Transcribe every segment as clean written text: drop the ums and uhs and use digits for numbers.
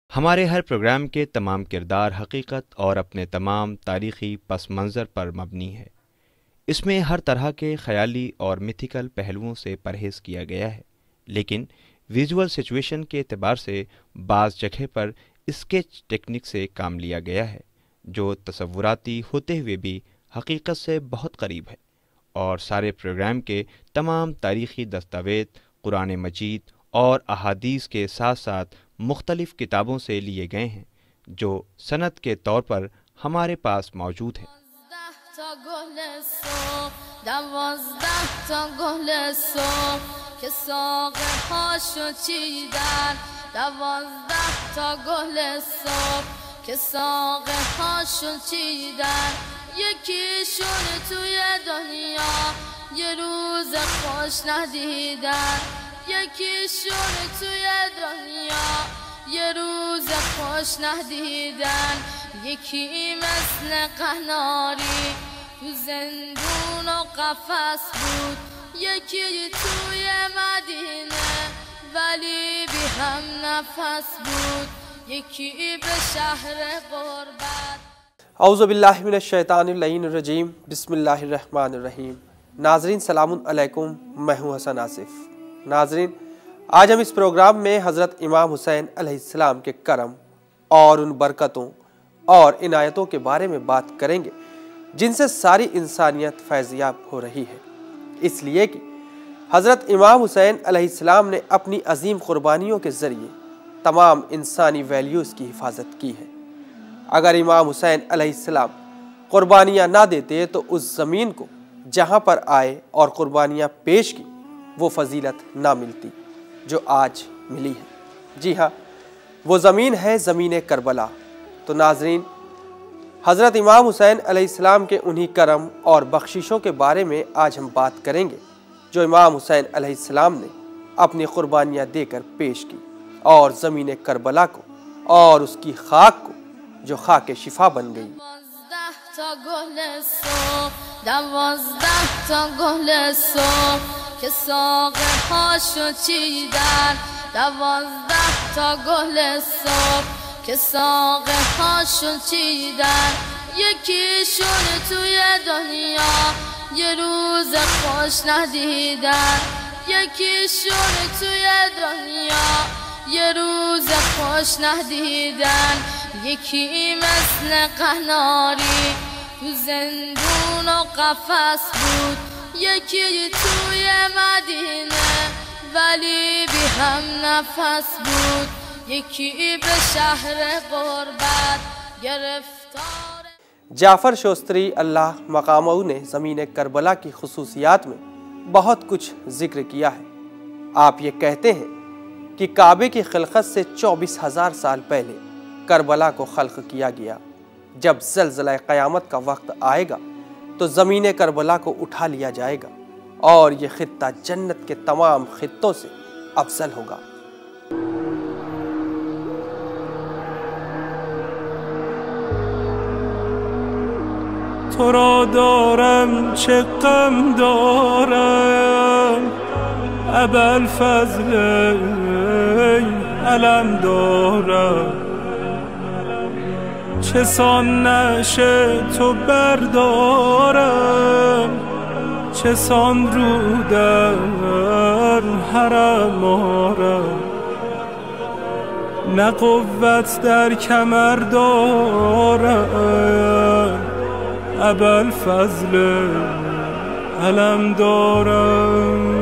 ہمارے ہر پروگرام کے تمام کردار حقیقت اور اپنے تمام تاریخی پس منظر پر مبنی ہے۔ اس میں ہر طرح کے خیالی اور میتھیکل پہلوؤں سے پرہیز کیا گیا ہے، لیکن ویژول سچویشن کے اعتبار سے بعض جگہ پر اسکیچ ٹیکنیک سے کام لیا گیا ہے، جو تصوراتی ہوتے ہوئے بھی حقیقت سے بہت قریب ہے۔ اور سارے پروگرام کے تمام تاریخی دستاویز قرآن مجید اور احادیث کے ساتھ ساتھ مختلف کتابوں سے لیے گئے ہیں، جو سند کے طور پر ہمارے پاس موجود ہیں۔ 12 تا گل صبح که ساقه هاشو چیدن 12 تا گل صبح که ساقه هاشو چیدن یکیشون توی دنیا یه روز خوش ندیدن یکیشون توی دنیا یه روز خوش ندیدن یکی مثل قناری تو زندون و قفس بود یکی توی مدینه ولی بی هم نفس بود یکی به شهر غربت۔ اعوذ باللہ من الشیطان اللعین الرجیم، بسم اللہ الرحمن الرحیم۔ ناظرین سلام علیکم، میں ہوں حسن آصف۔ ناظرین، آج ہم اس پروگرام میں حضرت امام حسین علیہ السلام کے کرم اور ان برکتوں اور عنایتوں کے بارے میں بات کریں گے جن سے ساری انسانیت فیضیاب ہو رہی ہے، اس لیے کہ حضرت امام حسین علیہ السلام نے اپنی عظیم قربانیوں کے ذریعے تمام انسانی ویلیوز کی حفاظت کی ہے۔ اگر امام حسین علیہ السلام قربانیاں نہ دیتے تو اس زمین کو جہاں پر آئے اور قربانیاں پیش کی وہ فضیلت نہ ملتی جو آج ملی ہے۔ جی ہاں، وہ زمین ہے زمین کربلا۔ تو ناظرین، حضرت امام حسین علیہ السلام کے انہی کرم اور بخششوں کے بارے میں آج ہم بات کریں گے جو امام حسین علیہ السلام نے اپنی قربانیاں دے کر پیش کی، اور زمین کربلا کو اور اس کی خاک کو جو خاک شفا بن گئی۔ 12 تا گل صبح 12 تا گل صبح که ساقه هاشو چیدن 12 تا گل صبح که ساقه هاشو چیدن یکیشون توی دنیا یه روز خوش ندیدن یکیشون توی دنیا یه روز خوش ندیدن یکی مثل قناری تو زندون و قفس بود یکی توی مدینه ولی بی هم نفس بود یکی به شهر غربت گرفتار۔ جعفر شوستری اللہ مقامہ نے زمین کربلا کی خصوصیات میں بہت کچھ ذکر کیا ہے۔ آپ یہ کہتے ہیں کہ کعبے کی خلقت سے 24,000 سال پہلے کربلا کو خلق کیا گیا۔ جب زلزلہ قیامت کا وقت آئے گا تو زمین کربلا کو اٹھا لیا جائے گا اور یہ خطہ جنت کے تمام خطوں سے افضل ہوگا۔ تو را دارم چه غم دارم ابوالفضل علم دارم چه سان نشه تو بردارم چه سان رو در حرم آرم نه قوت در کمر دارم ابوالفضل علم دارم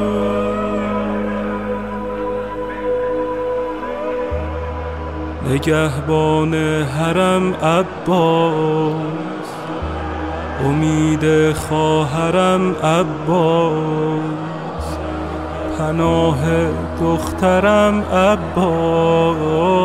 نگهبان حرم عباس امید خواهرم عباس پناه دخترم عباس۔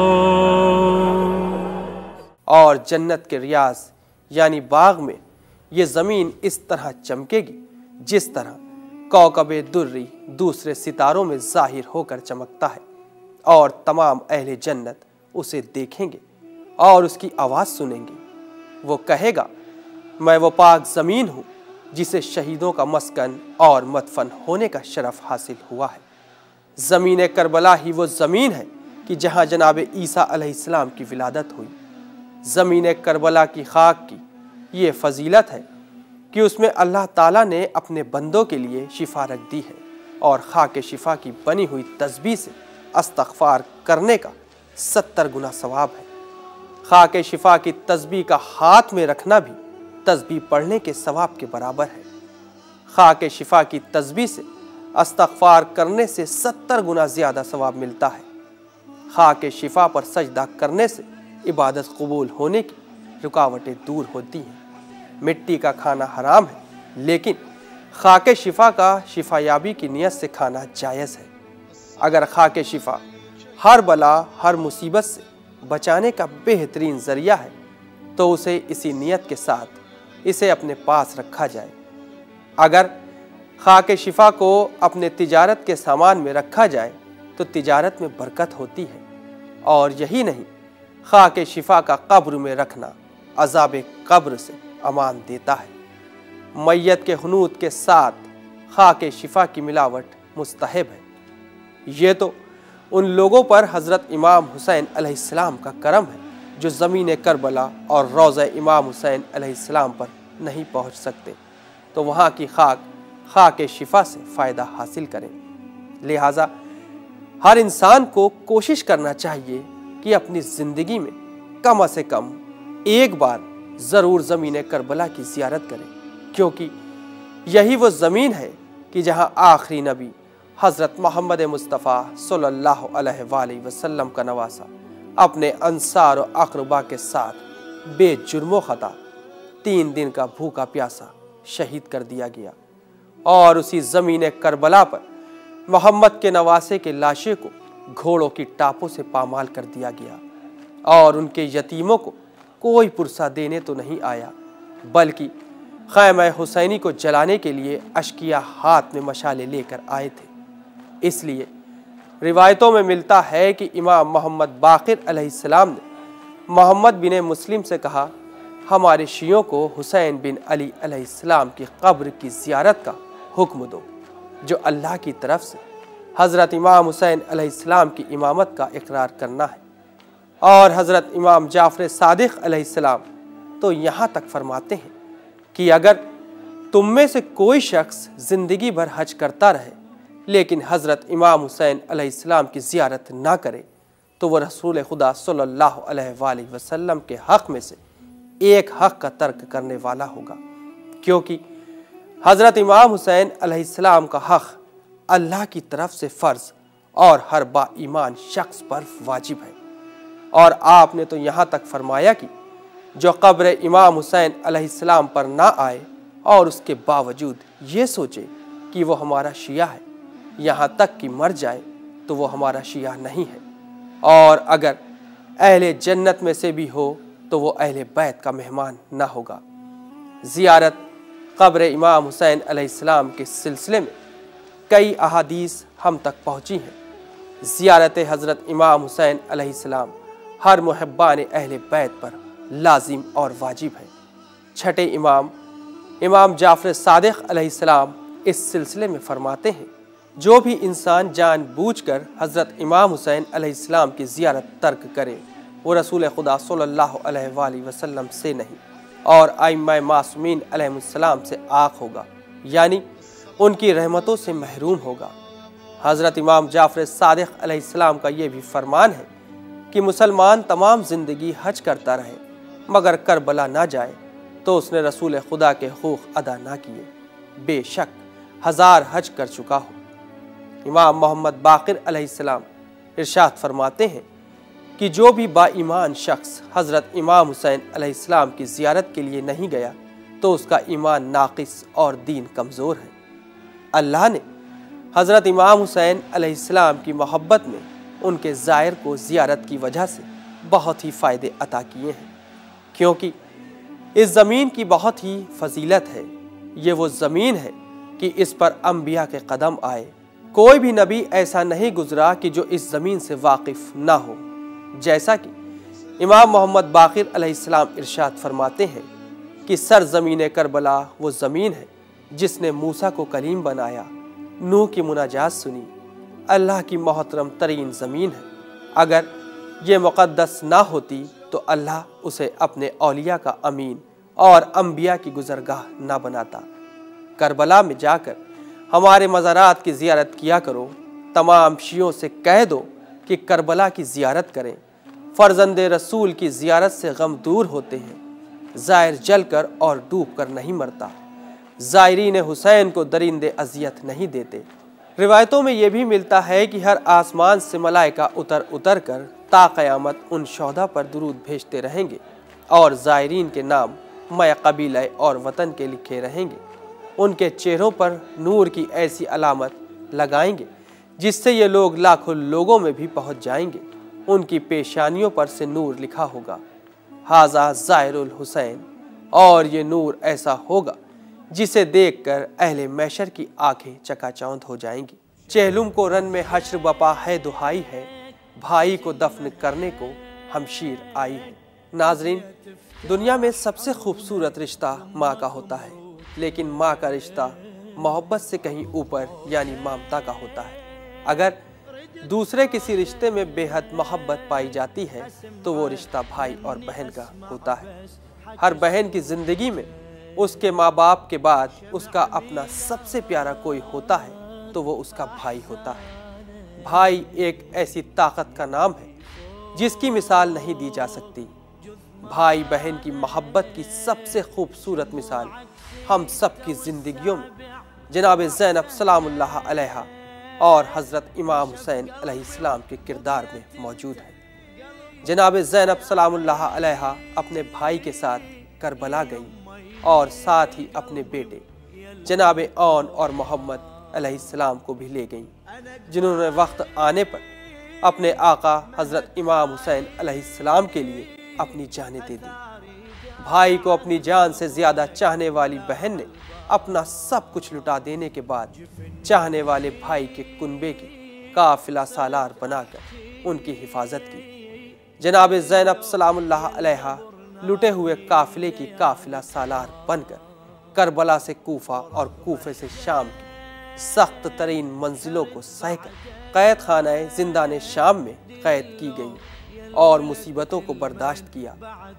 اور جنت کے ریاض یعنی باغ میں یہ زمین اس طرح چمکے گی جس طرح کوكب دری دوسرے ستاروں میں ظاہر ہو کر چمکتا ہے، اور تمام اہل جنت اسے دیکھیں گے اور اس کی آواز سنیں گے۔ وہ کہے گا، میں وہ پاک زمین ہوں جسے شہیدوں کا مسکن اور مدفن ہونے کا شرف حاصل ہوا ہے۔ زمین کربلا ہی وہ زمین ہے کہ جہاں جناب عیسیٰ علیہ السلام کی ولادت ہوئی، زمین کربلا کی خاک کی یہ فضیلت ہے کہ اس میں اللہ تعالیٰ نے اپنے بندوں کے لیے شفا رکھ دی ہے، اور خاک شفا کی بنی ہوئی تسبیح سے استغفار کرنے کا 70 گنا ثواب ہے۔ خاک شفا کی تسبیح کا ہاتھ میں رکھنا بھی تسبیح پڑھنے کے ثواب کے برابر ہے۔ خاک شفا کی تسبیح سے استغفار کرنے سے 70 گنا زیادہ ثواب ملتا ہے۔ خاک شفا پر سجدہ کرنے سے عبادت قبول ہونے کی رکاوٹیں دور ہوتی ہیں۔ مٹی کا کھانا حرام ہے، لیکن خاک شفا کا شفا یابی کی نیت سے کھانا جائز ہے۔ اگر خاک شفا ہر بلا ہر مصیبت سے بچانے کا بہترین ذریعہ ہے تو اسے اسی نیت کے ساتھ اسے اپنے پاس رکھا جائے۔ اگر خاک شفا کو اپنے تجارت کے سامان میں رکھا جائے تو تجارت میں برکت ہوتی ہے، اور یہی نہیں، خاک شفا کا قبر میں رکھنا عذاب قبر سے امان دیتا ہے۔ میت کے حنوط کے ساتھ خاک شفا کی ملاوٹ مستحب ہے۔ یہ تو ان لوگوں پر حضرت امام حسین علیہ السلام کا کرم ہے جو زمین کربلا اور روضہ امام حسین علیہ السلام پر نہیں پہنچ سکتے، تو وہاں کی خاک شفا سے فائدہ حاصل کریں۔ لہٰذا ہر انسان کو کوشش کرنا چاہیے کہ اپنی زندگی میں کم از کم ایک بار ضرور زمین کربلا کی زیارت کریں، کیونکہ یہی وہ زمین ہے کہ جہاں آخری نبی حضرت محمد مصطفیٰ صلی اللہ علیہ وآلہ وسلم کا نواسہ اپنے انصار و اقربا کے ساتھ بے جرم و خطا 3 دن کا بھوکا پیاسا شہید کر دیا گیا، اور اسی زمین کربلا پر محمد کے نواسے کے لاشے کو گھوڑوں کی ٹاپوں سے پامال کر دیا گیا، اور ان کے یتیموں کو کوئی پرسہ دینے تو نہیں آیا، بلکہ خیمہ حسینی کو جلانے کے لیے اشقیاء ہاتھ میں مشالے لے کر آئے تھے۔ اس لیے روایتوں میں ملتا ہے کہ امام محمد باقر علیہ السلام نے محمد بن مسلم سے کہا، ہمارے شیعوں کو حسین بن علی علیہ السلام کی قبر کی زیارت کا حکم دو، جو اللہ کی طرف سے حضرت امام حسین علیہ السلام کی امامت کا اقرار کرنا ہے۔ اور حضرت امام جعفر صادق علیہ السلام تو یہاں تک فرماتے ہیں کہ اگر تم میں سے کوئی شخص زندگی بھر حج کرتا رہے لیکن حضرت امام حسین علیہ السلام کی زیارت نہ کرے تو وہ رسول خدا صلی اللہ علیہ وآلہ وسلم کے حق میں سے ایک حق کا ترک کرنے والا ہوگا، کیونکہ حضرت امام حسین علیہ السلام کا حق اللہ کی طرف سے فرض اور ہر با ایمان شخص پر واجب ہے۔ اور آپ نے تو یہاں تک فرمایا کہ جو قبر امام حسین علیہ السلام پر نہ آئے اور اس کے باوجود یہ سوچے کہ وہ ہمارا شیعہ ہے، یہاں تک کہ مر جائے تو وہ ہمارا شیعہ نہیں ہے، اور اگر اہل جنت میں سے بھی ہو تو وہ اہل بیت کا مہمان نہ ہوگا۔ زیارت قبر امام حسین علیہ السلام کے سلسلے میں کئی احادیث ہم تک پہنچی ہیں۔ زیارت حضرت امام حسین علیہ السلام ہر محبان اہل بیت پر لازم اور واجب ہے۔ چھٹے امام جعفر صادق علیہ السلام اس سلسلے میں فرماتے ہیں، جو بھی انسان جان بوجھ کر حضرت امام حسین علیہ السلام کی زیارت ترک کرے وہ رسول خدا صلی اللہ علیہ وآلہ وسلم سے نہیں اور ائمہ معصومین علیہ السلام سے عاق ہوگا، یعنی ان کی رحمتوں سے محروم ہوگا۔ حضرت امام جعفر صادق علیہ السلام کا یہ بھی فرمان ہے کہ مسلمان تمام زندگی حج کرتا رہے مگر کربلا نہ جائے تو اس نے رسول خدا کے حقوق ادا نہ کیے، بے شک 1000 حج کر چکا ہو۔ امام محمد باقر علیہ السلام ارشاد فرماتے ہیں کہ جو بھی با ایمان شخص حضرت امام حسین علیہ السلام کی زیارت کے لیے نہیں گیا تو اس کا ایمان ناقص اور دین کمزور ہے۔ اللہ نے حضرت امام حسین علیہ السلام کی محبت میں ان کے زائر کو زیارت کی وجہ سے بہت ہی فائدے عطا کیے ہیں، کیونکہ اس زمین کی بہت ہی فضیلت ہے۔ یہ وہ زمین ہے کہ اس پر انبیاء کے قدم آئے، کوئی بھی نبی ایسا نہیں گزرا کہ جو اس زمین سے واقف نہ ہو۔ جیسا کہ امام محمد باقر علیہ السلام ارشاد فرماتے ہیں کہ سرزمین کربلا وہ زمین ہے جس نے موسیٰ کو کلیم بنایا، نوح کی مناجات سنی، اللہ کی محترم ترین زمین ہے۔ اگر یہ مقدس نہ ہوتی تو اللہ اسے اپنے اولیاء کا امین اور انبیاء کی گزرگاہ نہ بناتا۔ کربلا میں جا کر ہمارے مزارات کی زیارت کیا کرو۔ تمام شیعوں سے کہہ دو کہ کربلا کی زیارت کریں۔ فرزند رسول کی زیارت سے غم دور ہوتے ہیں۔ زائر جل کر اور ڈوب کر نہیں مرتا۔ زائرین حسین کو درندے اذیت نہیں دیتے۔ روایتوں میں یہ بھی ملتا ہے کہ ہر آسمان سے ملائکہ اتر کر تا قیامت ان شہداء پر درود بھیجتے رہیں گے اور زائرین کے نام مع قبیلہ اور وطن کے لکھے رہیں گے۔ ان کے چہروں پر نور کی ایسی علامت لگائیں گے جس سے یہ لوگ لاکھوں لوگوں میں بھی پہنچ جائیں گے۔ ان کی پیشانیوں پر سے نور لکھا ہوگا، ھذا زائر الحسین، اور یہ نور ایسا ہوگا جسے دیکھ کر اہل محشر کی آنکھیں چکا چوندھ ہو جائیں گی۔ چہلم کو رن میں حشر بپا ہے دہائی ہے، بھائی کو دفن کرنے کو ہمشیر آئی ہے۔ ناظرین، دنیا میں سب سے خوبصورت رشتہ ماں کا ہوتا ہے، لیکن ماں کا رشتہ محبت سے کہیں اوپر یعنی ممتا کا ہوتا ہے۔ اگر دوسرے کسی رشتے میں بے حد محبت پائی جاتی ہے تو وہ رشتہ بھائی اور بہن کا ہوتا ہے۔ ہر بہن کی زندگی میں اس کے ماں باپ کے بعد اس کا اپنا سب سے پیارا کوئی ہوتا ہے تو وہ اس کا بھائی ہوتا ہے۔ بھائی ایک ایسی طاقت کا نام ہے جس کی مثال نہیں دی جا سکتی۔ بھائی بہن کی محبت کی سب سے خوبصورت مثال ہم سب کی زندگیوں میں جناب زینب سلام اللہ علیہا اور حضرت امام حسین علیہ السلام کے کردار میں موجود ہے۔ جناب زینب سلام اللہ علیہا اپنے بھائی کے ساتھ کربلا گئی اور ساتھ ہی اپنے بیٹے جناب اون اور محمد علیہ السلام کو بھی لے گئیں، جنہوں نے وقت آنے پر اپنے آقا حضرت امام حسین علیہ السلام کے لیے اپنی جانیں دے دی۔ بھائی کو اپنی جان سے زیادہ چاہنے والی بہن نے اپنا سب کچھ لٹا دینے کے بعد چاہنے والے بھائی کے کنبے کی قافلہ سالار بنا کر ان کی حفاظت کی۔ جناب زینب سلام اللہ علیہا لٹے ہوئے قافلے کی قافلہ سالار بن کر کربلا سے کوفہ اور کوفے سے شام کی سخت ترین منزلوں کو سہ کر قید خانہ زندان شام میں قید کی گئی اور مصیبتوں کو برداشت کیا۔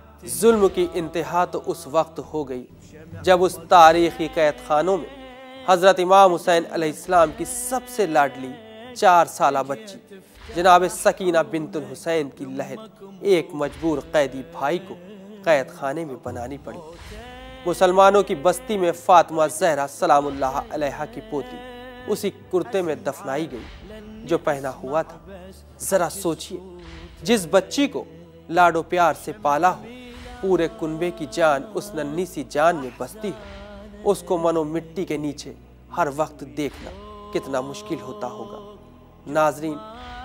ظلم کی انتہا تو اس وقت ہو گئی جب اس تاریخی قید خانوں میں حضرت امام حسین علیہ السلام کی سب سے لاڈلی 4 سالہ بچی جناب سکینہ بنت الحسین کی لہد ایک مجبور قیدی بھائی کو قید خانے میں بنانی پڑی۔ مسلمانوں کی بستی میں فاطمہ زہرا سلام اللہ علیہا کی پوتی اسی کرتے میں دفنائی گئی جو پہنا ہوا تھا۔ ذرا سوچئے، جس بچی کو لاڈو پیار سے پالا ہو، پورے کنبے کی جان اس ننھی سی جان میں بستی ہو، اس کو منو مٹی کے نیچے ہر وقت دیکھنا کتنا مشکل ہوتا ہوگا۔ ناظرین،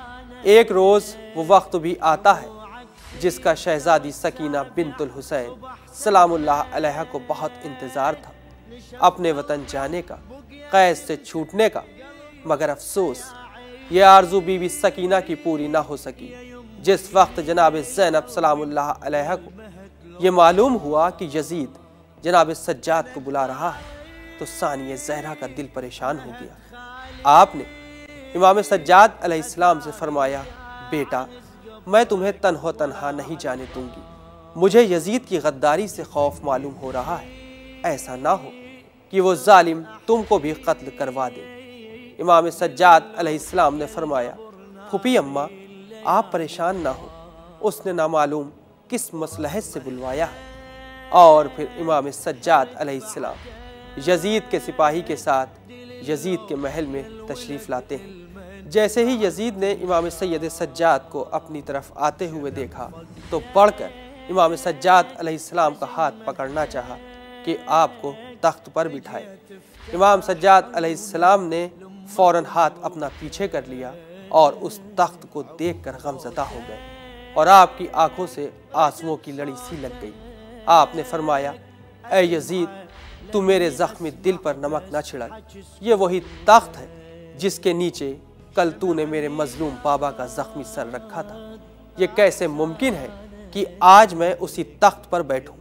ایک روز وہ وقت بھی آتا ہے جس کا شہزادی سکینہ بنت الحسین سلام اللہ علیہا کو بہت انتظار تھا، اپنے وطن جانے کا، قید سے چھوٹنے کا، مگر افسوس یہ آرزو بی بی سکینہ کی پوری نہ ہو سکی۔ جس وقت جناب زینب سلام اللہ علیہا کو یہ معلوم ہوا کہ یزید جناب سجاد کو بلا رہا ہے تو ثانیہ زہرا کا دل پریشان ہو گیا۔ آپ نے امام سجاد علیہ السلام سے فرمایا، بیٹا، میں تمہیں تنہا نہیں جانے دوں گی، مجھے یزید کی غداری سے خوف معلوم ہو رہا ہے، ایسا نہ ہو کہ وہ ظالم تم کو بھی قتل کروا دے۔ امام سجاد علیہ السلام نے فرمایا، پھوپھی اماں، آپ پریشان نہ ہو، اس نے نامعلوم کس مصلحت سے بلوایا ہے۔ اور پھر امام سجاد علیہ السلام یزید کے سپاہی کے ساتھ یزید کے محل میں تشریف لاتے ہیں۔ جیسے ہی یزید نے امام سید سجاد کو اپنی طرف آتے ہوئے دیکھا تو بڑھ کر امام سجاد علیہ السلام کا ہاتھ پکڑنا چاہا کہ آپ کو تخت پر بٹھائے۔ امام سجاد علیہ السلام نے فوراً ہاتھ اپنا پیچھے کر لیا اور اس تخت کو دیکھ کر غمزدہ ہو گئے اور آپ کی آنکھوں سے آنسوؤں کی لڑی سی لگ گئی۔ آپ نے فرمایا، اے یزید، تو میرے زخمی دل پر نمک نہ چھڑک، یہ وہی تخت ہے جس کے نیچے کل تو نے میرے مظلوم بابا کا زخمی سر رکھا تھا۔ یہ کیسے ممکن ہے کہ آج میں اسی تخت پر بیٹھوں؟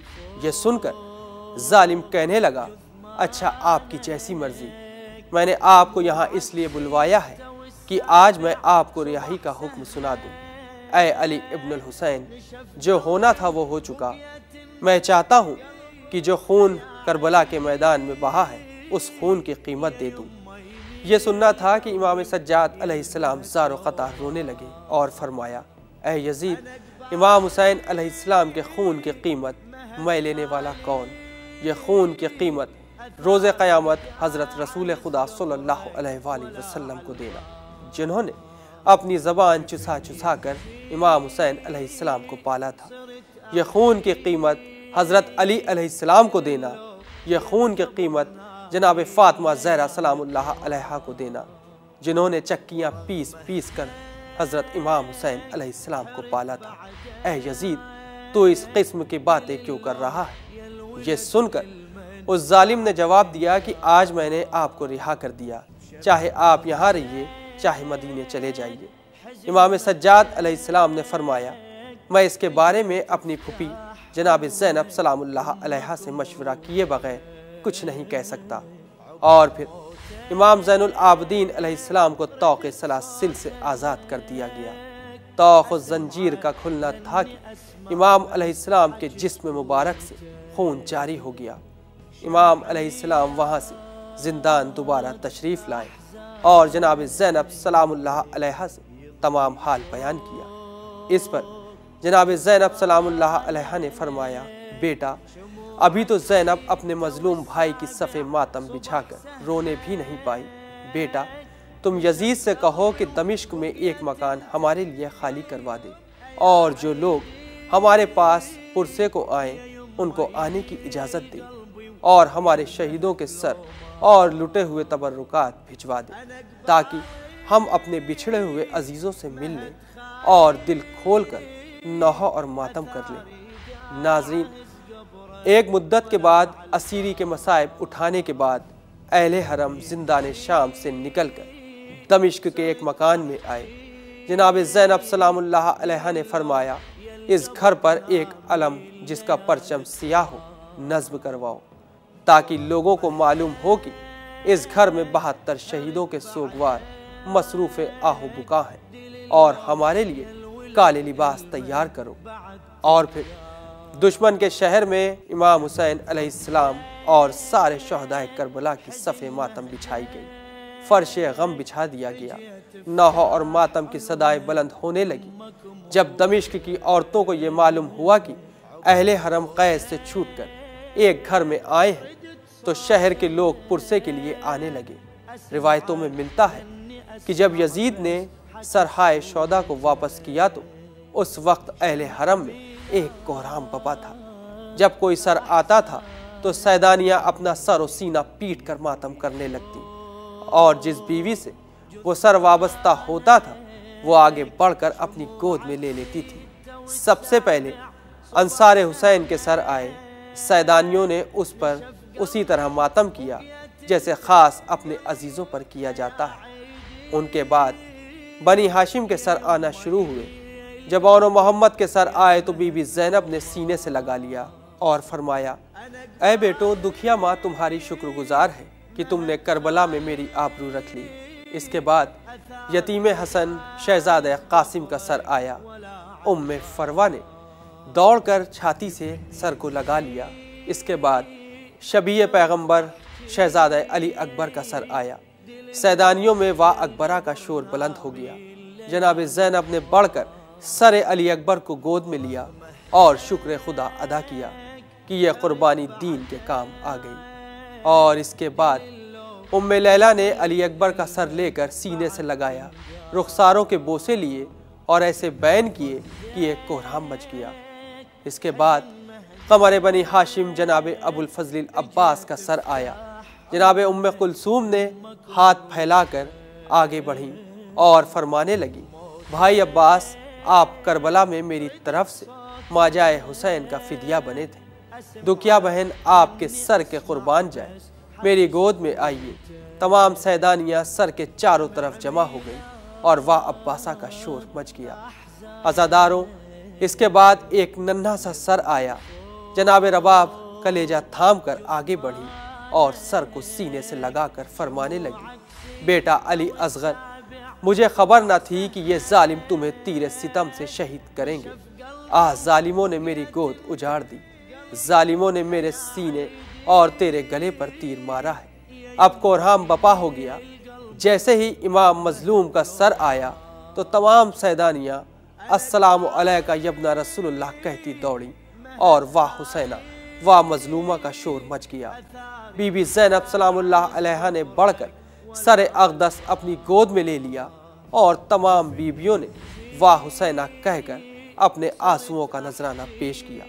یہ سن کر ظالم کہنے لگا، اچھا آپ کی جیسی مرضی، میں نے آپ کو یہاں اس لیے بلوایا ہے کہ آج میں آپ کو رہائی کا حکم سنا دوں۔ اے علی ابن الحسین، جو ہونا تھا وہ ہو چکا۔ میں چاہتا ہوں کہ جو خون کربلا کے میدان میں بہا ہے اس خون کی قیمت دے دوں۔ یہ سننا تھا کہ امام سجاد علیہ السلام زار و قطع رونے لگے اور فرمایا، اے یزید، امام حسین علیہ السلام کے خون کی قیمت میں لینے والا کون؟ یہ خون کی قیمت روز قیامت حضرت رسول خدا صلی اللہ علیہ وآلہ وسلم کو دینا، جنہوں نے اپنی زبان چسا چسا کر امام حسین علیہ السلام کو پالا تھا۔ یہ خون کی قیمت حضرت علی علیہ السلام کو دینا، یہ خون کی قیمت جناب فاطمہ زہرا سلام اللہ علیہا کو دینا، جنہوں نے چکیاں پیس پیس کر حضرت امام حسین علیہ السلام کو پالا تھا۔ اے یزید، تو اس قسم کی باتیں کیوں کر رہا ہے؟ یہ سن کر اس ظالم نے جواب دیا کہ آج میں نے آپ کو رہا کر دیا، چاہے آپ یہاں رہیے چاہے مدینے چلے جائیے۔ امام سجاد علیہ السلام نے فرمایا، میں اس کے بارے میں اپنی پھوپھی جناب زینب سلام اللہ علیہا سے مشورہ کیے بغیر کچھ نہیں کہہ سکتا۔ اور پھر امام زین العابدین علیہ السلام کو طوق سلاسل سے آزاد کر دیا گیا۔ طوق زنجیر کا کھلنا تھا کہ امام علیہ السلام کے جسم مبارک سے خون جاری ہو گیا۔ امام علیہ السلام وہاں سے زندان دوبارہ تشریف لائے اور جناب زینب سلام اللہ علیہا سے تمام حال بیان کیا۔ اس پر جناب زینب سلام اللہ علیہا نے فرمایا، بیٹا، ابھی تو زینب اپنے مظلوم بھائی کی صف ماتم بچھا کر رونے بھی نہیں پائی۔ بیٹا، تم یزید سے کہو کہ دمشق میں ایک مکان ہمارے لیے خالی کروا دے، اور جو لوگ ہمارے پاس پرسے کو آئیں ان کو آنے کی اجازت دے، اور ہمارے شہیدوں کے سر اور لٹے ہوئے تبرکات بھجوا دے، تاکہ ہم اپنے بچھڑے ہوئے عزیزوں سے مل لیں اور دل کھول کر نوحہ اور ماتم کر لیں۔ ناظرین، ایک مدت کے بعد اسیری کے مصائب اٹھانے کے بعد اہل حرم زندان شام سے نکل کر دمشق کے ایک مکان میں آئے۔ جناب زینب سلام اللہ علیہا نے فرمایا، اس گھر پر ایک علم جس کا پرچم سیاہ ہو نصب کرواؤ، تاکہ لوگوں کو معلوم ہو کہ اس گھر میں 72 شہیدوں کے سوگوار مصروف آہ و بکا ہیں، اور ہمارے لیے کالے لباس تیار کرو۔ اور پھر دشمن کے شہر میں امام حسین علیہ السلام اور سارے شہدائے کربلا کی صف ماتم بچھائی گئی، فرش غم بچھا دیا گیا۔ نوحہ اور ماتم کی صدائیں بلند ہونے لگی۔ جب دمشق کی عورتوں کو یہ معلوم ہوا کہ اہل حرم قید سے چھوٹ کر ایک گھر میں آئے ہیں تو شہر کے لوگ پرسے کے لیے آنے لگے۔ روایتوں میں ملتا ہے کہ جب یزید نے سرحائے شودا کو واپس کیا تو اس وقت اہل حرم میں ایک کوہرام پپا تھا۔ جب کوئی سر آتا تھا تو سیدانیاں اپنا سر و سینہ پیٹ کر ماتم کرنے لگتی، اور جس بیوی سے وہ سر وابستہ ہوتا تھا وہ آگے بڑھ کر اپنی گود میں لے لیتی تھی۔ سب سے پہلے انصار حسین کے سر آئے، سیدانیوں نے اس پر اسی طرح ماتم کیا جیسے خاص اپنے عزیزوں پر کیا جاتا ہے۔ ان کے بعد بنی ہاشم کے سر آنا شروع ہوئے۔ جب اور محمد کے سر آئے تو بی بی زینب نے سینے سے لگا لیا اور فرمایا، اے بیٹو، دکھیا ماں تمہاری شکر گزار ہے کہ تم نے کربلا میں میری آبرو رکھ لی۔ اس کے بعد یتیم حسن شہزادہ قاسم کا سر آیا۔ ام فروہ نے دوڑ کر چھاتی سے سر کو لگا لیا۔ اس کے بعد شبیہ پیغمبر شہزادہ علی اکبر کا سر آیا۔ سیدانیوں میں وا اکبرہ کا شور بلند ہو گیا۔ جناب زینب نے بڑھ کر سر علی اکبر کو گود میں لیا اور شکر خدا ادا کیا کہ یہ قربانی دین کے کام آ گئی۔ اور اس کے بعد ام لیلہ نے علی اکبر کا سر لے کر سینے سے لگایا، رخساروں کے بوسے لیے اور ایسے بیان کیے کہ ایک کوہرام مچ گیا۔ اس کے بعد قمر بنی ہاشم جناب ابو الفضل عباس کا سر آیا۔ جناب ام کلثوم نے ہاتھ پھیلا کر آگے بڑھی اور فرمانے لگی، بھائی عباس، آپ کربلا میں میری طرف سے ماجائے حسین کا فدیہ بنے تھے، دکیا بہن آپ کے سر کے قربان جائے، میری گود میں آئیے۔ تمام سیدانیاں سر کے چاروں طرف جمع ہو گئی اور واہ عباسہ کا شور مچ گیا۔ عزاداروں، اس کے بعد ایک ننھا سا سر آیا۔ جناب رباب کلیجہ تھام کر آگے بڑھی اور سر کو سینے سے لگا کر فرمانے لگی، بیٹا علی اصغر، مجھے خبر نہ تھی کہ یہ ظالم تمہیں تیر ستم سے شہید کریں گے۔ ظالموں نے میری گود اجاڑ دی، ظالموں نے میرے سینے اور تیرے گلے پر تیر مارا ہے۔ اب کوہرام بپا ہو گیا۔ جیسے ہی امام مظلوم کا سر آیا تو تمام سیدانیاں السلام علیکہ یبنا رسول اللہ کہتی دوڑی اور واہ حسینہ واہ مظلومہ کا شور مچ گیا۔ بی بی زینب سلام اللہ علیہا نے بڑھ کر سر اقدس اپنی گود میں لے لیا اور تمام بیویوں نے واہ حسینہ کہہ کر اپنے آنسوؤں کا نذرانہ پیش کیا۔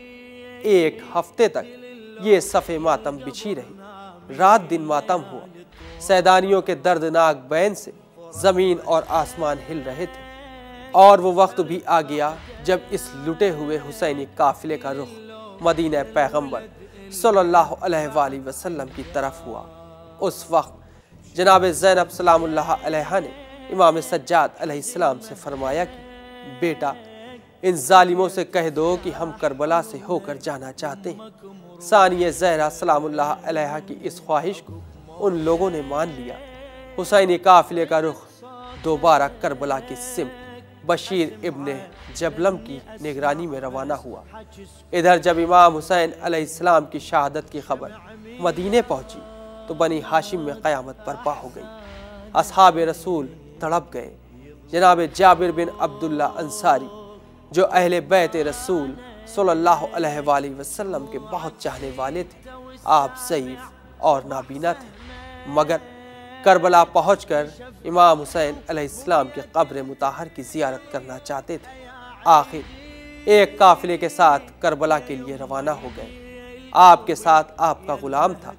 ایک ہفتے تک یہ صف ماتم بچھی رہی، رات دن ماتم ہوا۔ سیدانیوں کے دردناک بین سے زمین اور آسمان ہل رہے تھے، اور وہ وقت بھی آ گیا جب اس لٹے ہوئے حسینی قافلے کا رخ مدینہ پیغمبر صلی اللہ علیہ وآلہ وسلم کی طرف ہوا۔ اس وقت جناب زینب سلام اللہ علیہا نے امام سجاد علیہ السلام سے فرمایا کہ بیٹا ان ظالموں سے کہہ دو کہ ہم کربلا سے ہو کر جانا چاہتے ہیں۔ ثانیہ زہرا سلام اللہ علیہا کی اس خواہش کو ان لوگوں نے مان لیا۔ حسینی قافلے کا رخ دوبارہ کربلا کی سمت بشیر ابن جبلم کی نگرانی میں روانہ ہوا۔ ادھر جب امام حسین علیہ السلام کی شہادت کی خبر مدینے پہنچی تو بنی ہاشم میں قیامت برپا ہو گئی۔ اصحاب رسول تڑپ گئے۔ جناب جابر بن عبداللہ انصاری جو اہل بیت رسول صلی اللہ علیہ وآلہ وسلم کے بہت چاہنے والے تھے، آپ ضعیف اور نابینا تھے، مگر کربلا پہنچ کر امام حسین علیہ السلام کے قبر مطہر کی زیارت کرنا چاہتے تھے۔ آخر ایک قافلے کے ساتھ کربلا کے لیے روانہ ہو گئے۔ آپ کے ساتھ آپ کا غلام تھا۔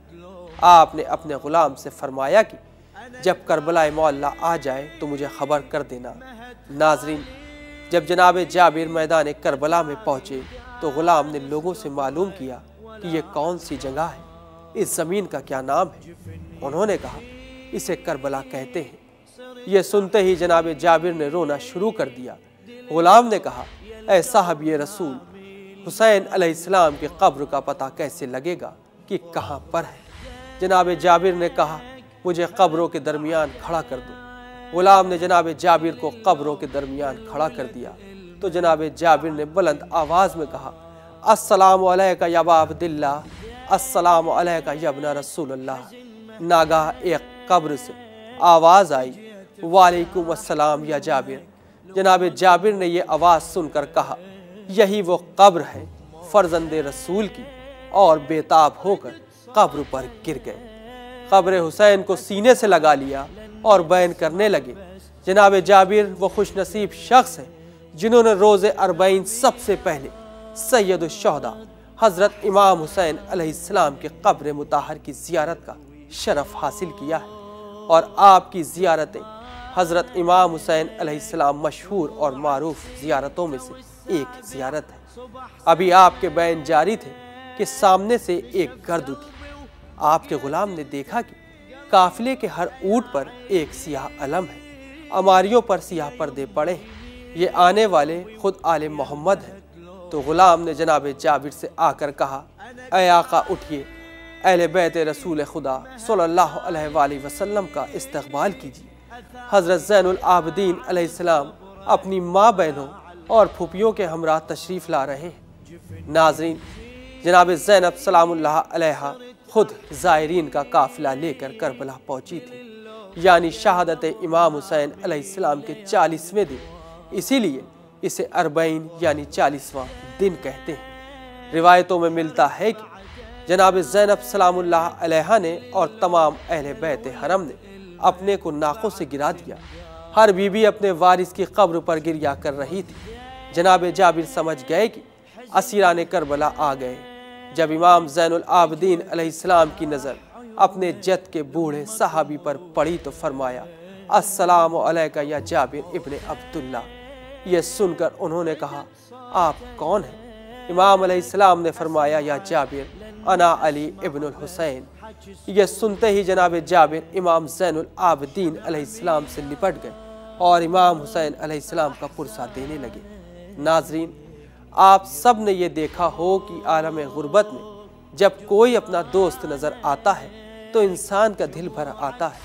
آپ نے اپنے غلام سے فرمایا کہ جب کربلا معلیٰ آ جائے تو مجھے خبر کر دینا۔ ناظرین، جب جناب جابر میدان کربلا میں پہنچے تو غلام نے لوگوں سے معلوم کیا کہ یہ کون سی جگہ ہے، اس زمین کا کیا نام ہے۔ انہوں نے کہا اسے کربلا کہتے ہیں۔ یہ سنتے ہی جناب جابر نے رونا شروع کر دیا۔ غلام نے کہا اے صاحب یہ رسول، حسین علیہ السلام کی قبر کا پتہ کیسے لگے گا کہ کہاں پر ہے؟ جناب جابر نے کہا مجھے قبروں کے درمیان کھڑا کر دو۔ غلام نے جناب جابر کو قبروں کے درمیان کھڑا کر دیا تو جناب جابر نے بلند آواز میں کہا السلام علیکہ یا ابا عبداللہ، السلام علیکہ یا ابن رسول اللہ۔ ناگاہ ایک قبر سے آواز آئی وعلیکم السلام یا جابر۔ جناب جابر نے یہ آواز سن کر کہا یہی وہ قبر ہے فرزند رسول کی، اور بےتاب ہو کر قبر پر گر گئے۔ قبر حسین کو سینے سے لگا لیا اور بیان کرنے لگے جناب جابر وہ خوش نصیب شخص ہے جنہوں نے روز اربعین سب سے پہلے سید الشہداء حضرت امام حسین علیہ السلام کے قبر مطہر کی زیارت کا شرف حاصل کیا ہے، اور آپ کی زیارتیں حضرت امام حسین علیہ السلام مشہور اور معروف زیارتوں میں سے ایک زیارت ہے۔ ابھی آپ کے بیان جاری تھے کہ سامنے سے ایک گرد اٹھی۔ آپ کے غلام نے دیکھا کہ قافلے کے ہر اونٹ پر ایک سیاہ علم ہے، اماریوں پر سیاہ پردے پڑے ہیں، یہ آنے والے خود آل محمد ہیں۔ تو غلام نے جناب جابر سے آ کر کہا اے آقا اٹھئے، اہل بیت رسول خدا صلی اللہ علیہ وآلہ وسلم کا استقبال کیجیے۔ حضرت زین العابدین علیہ السلام اپنی ماں بہنوں اور پھوپھیوں کے ہمراہ تشریف لا رہے ہیں۔ ناظرین، جناب زینب سلام اللہ علیہا خود زائرین کا قافلہ لے کر کربلا پہنچی تھی، یعنی شہادت امام حسین علیہ السلام کے 40ویں دن، اسی لیے اسے اربعین یعنی 40واں دن کہتے ہیں۔ روایتوں میں ملتا ہے کہ جناب زینب سلام اللہ علیہا نے اور تمام اہل بیت حرم نے اپنے کو ناقوں سے گرا دیا۔ ہر بیوی اپنے وارث کی قبر پر گریا کر رہی تھی۔ جناب جابر سمجھ گئے کہ اسیران کربلا آ گئے۔ جب امام زین العابدین علیہ السلام کی نظر اپنے جد کے بوڑھے صحابی پر پڑی تو فرمایا السلام علیکہ یا جابر ابن عبداللہ۔ یہ سن کر انہوں نے کہا آپ کون ہیں؟ امام علیہ السلام نے فرمایا یا جابر انا علی ابن الحسین۔ یہ سنتے ہی جناب جابر امام زین العابدین علیہ السلام سے لپٹ گئے اور امام حسین علیہ السلام کا پرسہ دینے لگے۔ ناظرین، آپ سب نے یہ دیکھا ہو کہ عالم غربت میں جب کوئی اپنا دوست نظر آتا ہے تو انسان کا دل بھر آتا ہے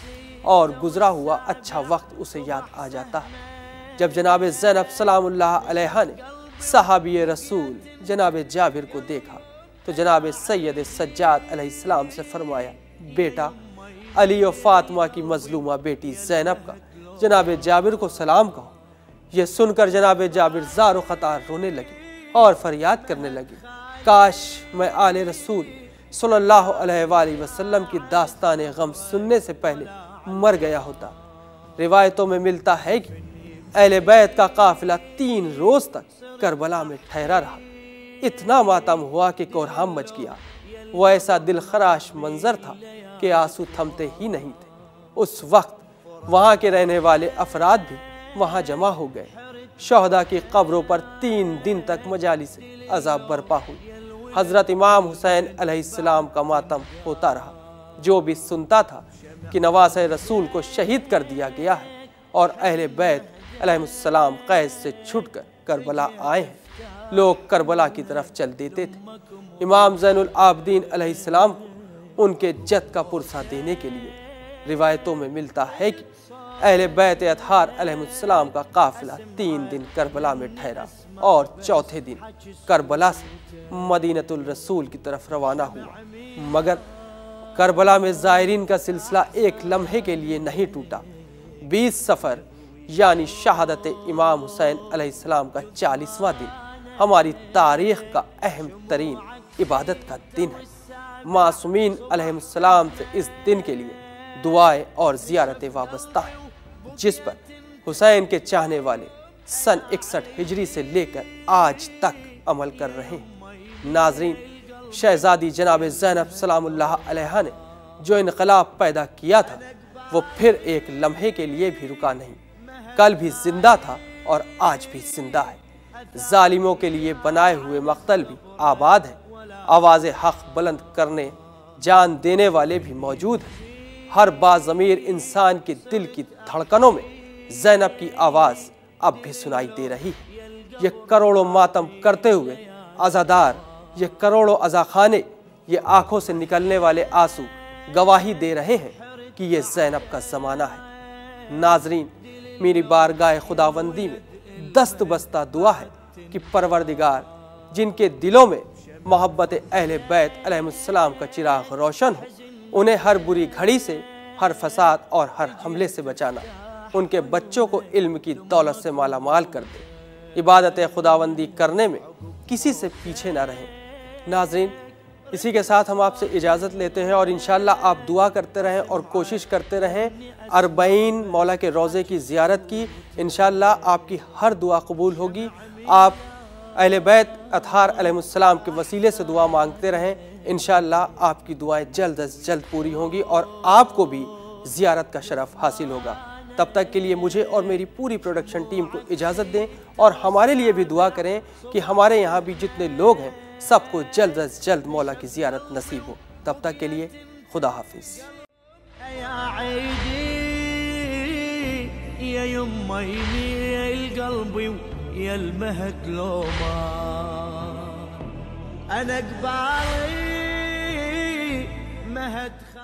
اور گزرا ہوا اچھا وقت اسے یاد آ جاتا ہے۔ جب جناب زینب سلام اللہ علیہا نے صحابی رسول جناب جابر کو دیکھا تو جناب سید سجاد علیہ السلام سے فرمایا، بیٹا علی و فاطمہ کی مظلومہ بیٹی زینب کا جناب جابر کو سلام کہو۔ یہ سن کر جناب جابر زار و خطار رونے لگے اور فریاد کرنے لگے، کاش میں آل رسول صلی اللہ علیہ وآلہ وسلم کی داستان غم سننے سے پہلے مر گیا ہوتا۔ روایتوں میں ملتا ہے کہ اہل بیت کا قافلہ 3 روز تک کربلا میں ٹھہرا رہا۔ اتنا ماتم ہوا کہ کوہرام مچ گیا۔ وہ ایسا دل خراش منظر تھا کہ آنسو تھمتے ہی نہیں تھے۔ اس وقت وہاں کے رہنے والے افراد بھی وہاں جمع ہو گئے۔ شہداء کی قبروں پر 3 دن تک مجالس عذاب برپا ہوئی۔ حضرت امام حسین علیہ السلام کا ماتم ہوتا رہا۔ جو بھی سنتا تھا کہ نواسہ رسول کو شہید کر دیا گیا ہے اور اہل بیت علیہ السلام قید سے چھٹ کر کربلا آئے ہیں، لوگ کربلا کی طرف چل دیتے تھے۔ امام زین العابدین علیہ السلام کو ان کے جد کا پرسہ دینے کے لیے روایتوں میں ملتا ہے کہ اہل بیت اطہار علیہ السلام کا قافلہ 3 دن کربلا میں ٹھہرا اور چوتھے دن کربلا سے مدینۃ الرسول کی طرف روانہ ہوا، مگر کربلا میں زائرین کا سلسلہ ایک لمحے کے لیے نہیں ٹوٹا۔ 20 صفر یعنی شہادت امام حسین علیہ السلام کا 40واں دن ہماری تاریخ کا اہم ترین عبادت کا دن ہے۔ معصومین علیہ السلام سے اس دن کے لیے دعائیں اور زیارتیں وابستہ ہیں، جس پر حسین کے چاہنے والے سن 61 ہجری سے لے کر آج تک عمل کر رہے ہیں۔ ناظرین، شہزادی جناب زینب سلام اللہ علیہا نے جو انقلاب پیدا کیا تھا وہ پھر ایک لمحے کے لیے بھی رکا نہیں، کل بھی زندہ تھا اور آج بھی زندہ ہے۔ ظالموں کے لیے بنائے ہوئے مقتل بھی آباد ہے، آواز حق بلند کرنے جان دینے والے بھی موجود ہیں۔ ہر باضمیر انسان کے دل کی دھڑکنوں میں زینب کی آواز اب بھی سنائی دے رہی ہے۔ یہ کروڑوں ماتم کرتے ہوئے عزادار، یہ کروڑوں عزاخانے، یہ آنکھوں سے نکلنے والے آنسو گواہی دے رہے ہیں کہ یہ زینب کا زمانہ ہے۔ ناظرین، میری بارگاہ خداوندی میں دست بستہ دعا ہے کہ پروردگار جن کے دلوں میں محبت اہل بیت علیہ السلام کا چراغ روشن ہو، انہیں ہر بری گھڑی سے، ہر فساد اور ہر حملے سے بچانا، ان کے بچوں کو علم کی دولت سے مالا مال کر دے، عبادت خداوندی کرنے میں کسی سے پیچھے نہ رہیں۔ ناظرین، اسی کے ساتھ ہم آپ سے اجازت لیتے ہیں اور انشاءاللہ آپ دعا کرتے رہیں اور کوشش کرتے رہیں 40 مولا کے روضے کی زیارت کی۔ انشاءاللہ آپ کی ہر دعا قبول ہوگی۔ آپ اہل بیت اطہار علیہ السلام کے وسیلے سے دعا مانگتے رہیں، انشاءاللہ آپ کی دعائیں جلد از جلد پوری ہوں گی اور آپ کو بھی زیارت کا شرف حاصل ہوگا۔ تب تک کے لیے مجھے اور میری پوری پروڈکشن ٹیم کو اجازت دیں اور ہمارے لیے بھی دعا کریں کہ ہمارے یہاں بھی جتنے لوگ ہیں سب کو جلد از جلد مولا کی زیارت نصیب ہو۔ تب تک کے لیے خدا حافظ۔ يا المهد لوما أنا قبالي مهد